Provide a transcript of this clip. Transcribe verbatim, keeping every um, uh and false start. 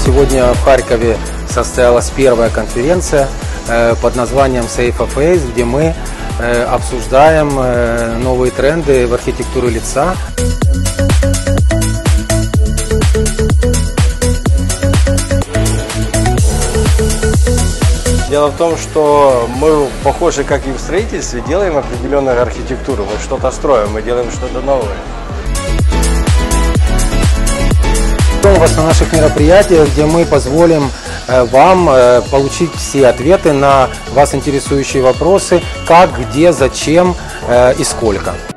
Сегодня в Харькове состоялась первая конференция под названием Safe Face, где мы обсуждаем новые тренды в архитектуре лица. Дело в том, что мы, похоже, как и в строительстве, делаем определенную архитектуру. Мы что-то строим, мы делаем что-то новое. У вас на наших мероприятиях, где мы позволим вам получить все ответы на вас интересующие вопросы, как, где, зачем и сколько.